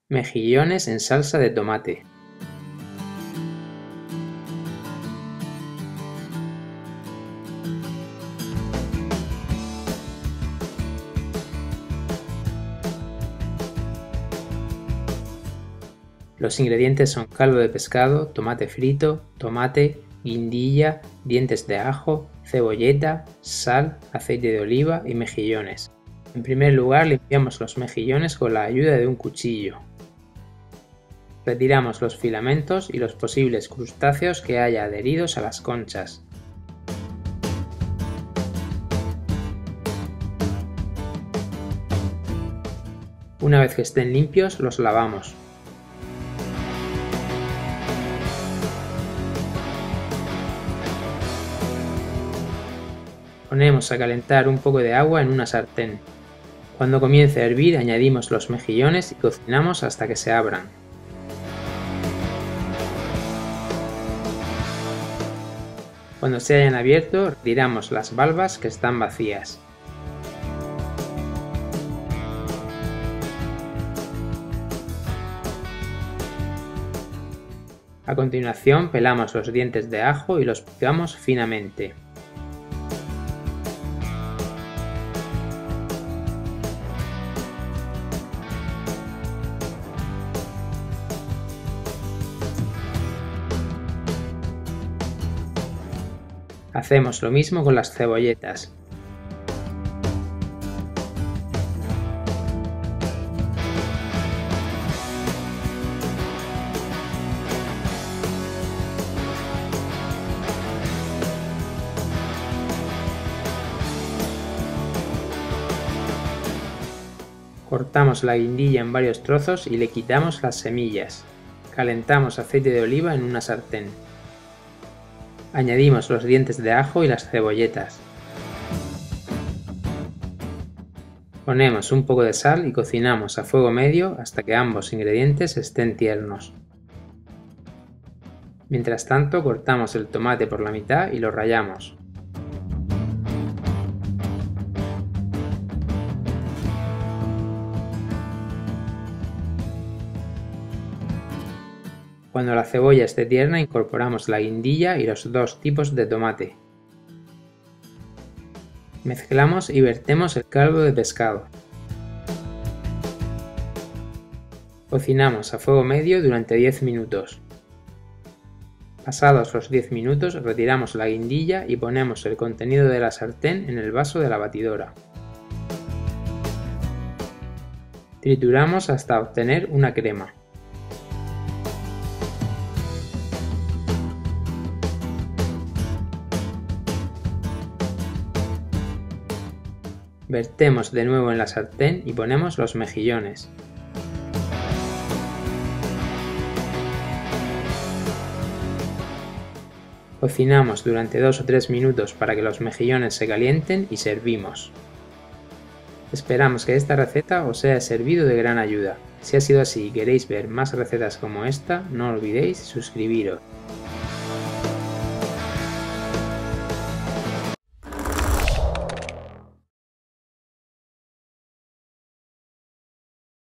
Mejillones en salsa de tomate. Los ingredientes son caldo de pescado, tomate frito, tomate, guindilla, dientes de ajo, cebolleta, sal, aceite de oliva y mejillones. En primer lugar, limpiamos los mejillones con la ayuda de un cuchillo. Retiramos los filamentos y los posibles crustáceos que haya adheridos a las conchas. Una vez que estén limpios, los lavamos. Ponemos a calentar un poco de agua en una sartén. Cuando comience a hervir, añadimos los mejillones y cocinamos hasta que se abran. Cuando se hayan abierto, retiramos las valvas que están vacías. A continuación, pelamos los dientes de ajo y los picamos finamente. Hacemos lo mismo con las cebolletas. Cortamos la guindilla en varios trozos y le quitamos las semillas. Calentamos aceite de oliva en una sartén. Añadimos los dientes de ajo y las cebolletas. Ponemos un poco de sal y cocinamos a fuego medio hasta que ambos ingredientes estén tiernos. Mientras tanto, cortamos el tomate por la mitad y lo rallamos. Cuando la cebolla esté tierna, incorporamos la guindilla y los dos tipos de tomate. Mezclamos y vertemos el caldo de pescado. Cocinamos a fuego medio durante 10 minutos. Pasados los 10 minutos, retiramos la guindilla y ponemos el contenido de la sartén en el vaso de la batidora. Trituramos hasta obtener una crema. Vertemos de nuevo en la sartén y ponemos los mejillones. Cocinamos durante 2 o 3 minutos para que los mejillones se calienten y servimos. Esperamos que esta receta os haya servido de gran ayuda. Si ha sido así y queréis ver más recetas como esta, no olvidéis suscribiros.